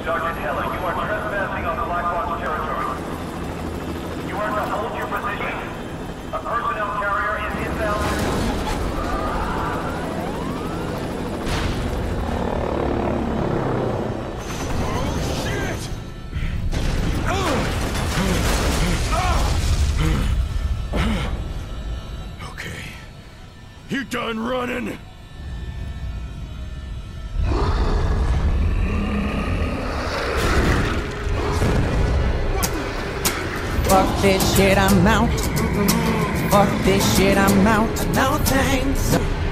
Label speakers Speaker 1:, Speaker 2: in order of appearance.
Speaker 1: Sergeant Heller, you are trespassing on Blackwatch territory. You are to hold your position. A personnel carrier is inbound.
Speaker 2: Okay. You done running?
Speaker 3: Fuck this shit, I'm out. Fuck this shit, I'm out. No thanks.